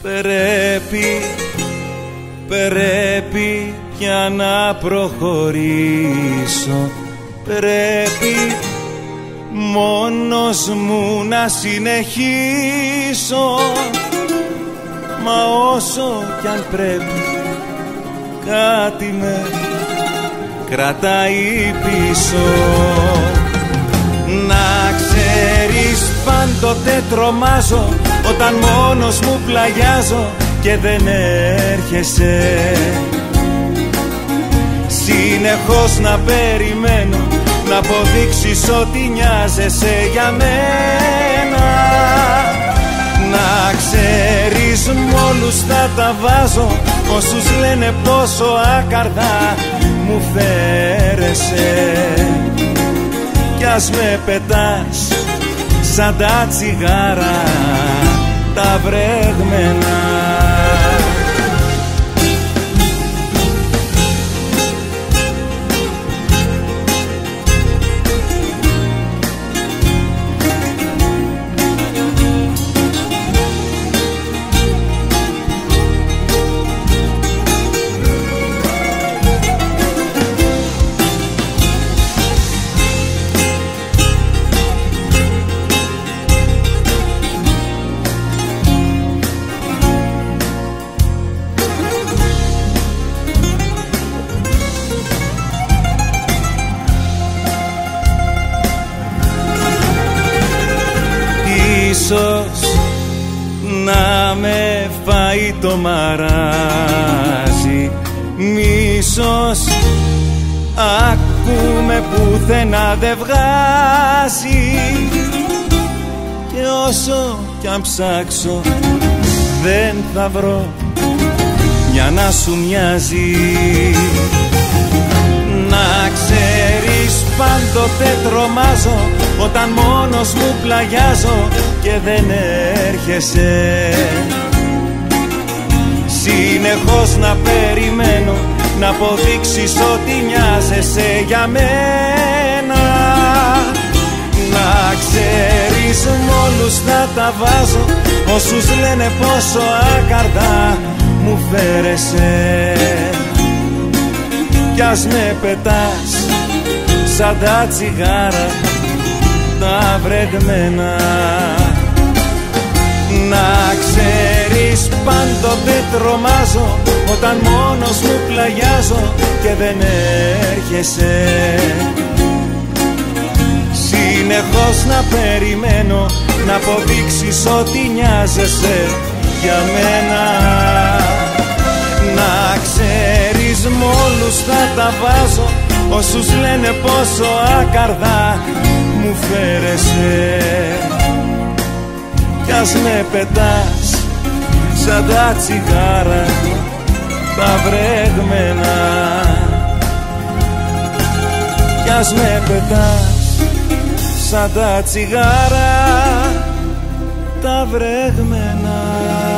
Πρέπει πια να προχωρήσω. Πρέπει μόνος μου να συνεχίσω. Μα όσο κι αν πρέπει, κάτι με κρατάει πίσω. Να ξέρεις, πάντοτε τρομάζω όταν μόνος μου πλαγιάζω και δεν έρχεσαι. Συνεχώς να περιμένω να αποδείξεις ότι νοιάζεσαι για μένα. Να ξέρεις, μ' όλους θα τα βάζω όσους λένε πόσο άκαρδα μου φέρεσαι. Κι ας με πετάς σαν τα τσιγάρα τα βρεγμένα. Ίσως να με φάει το μαράζι, μίσος ακούμε πουθενά δεν βγάζει. Και όσο κι αν ψάξω δεν θα βρω μια να σου μοιάζει. Να ξέρεις, πάντοτε τρομάζω όταν μόνος μου πλαγιάζω και δεν έρχεσαι. Συνεχώς να περιμένω να αποδείξεις ότι νοιάζεσαι για μένα. Να ξέρεις, μ' όλους θα τα βάζω όσους λένε πόσο άκαρδα μου φέρεσαι. Κι ας με πετάς σαν τα τσιγάρα τα βρεγμένα. Να ξέρεις, πάντοτε τρομάζω όταν μόνος μου πλαγιάζω και δεν έρχεσαι. Συνεχώς να περιμένω να αποδείξεις ότι νοιάζεσαι για μένα. Να ξέρεις, μ' όλους θα τα βάζω όσους λένε πόσο άκαρδα μου φέρεσαι. Κι ας με πετάς σαν τα τσιγάρα τα βρεγμένα. Κι ας με πετάς σαν τα τσιγάρα τα βρεγμένα.